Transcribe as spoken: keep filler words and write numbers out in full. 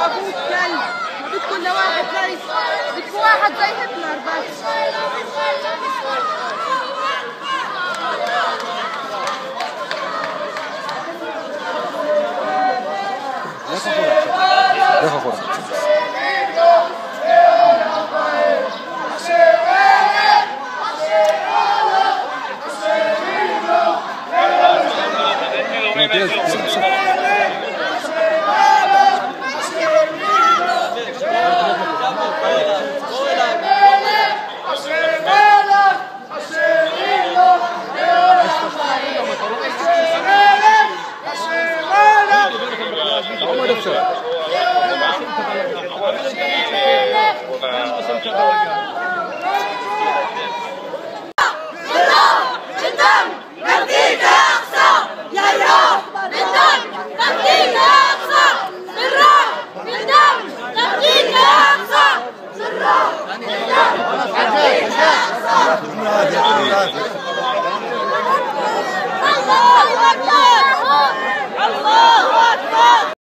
ابوك كلب، ما بيت كل واحد زي بيت واحد زي هتلر بس. Deja fuera. No tienes. عمر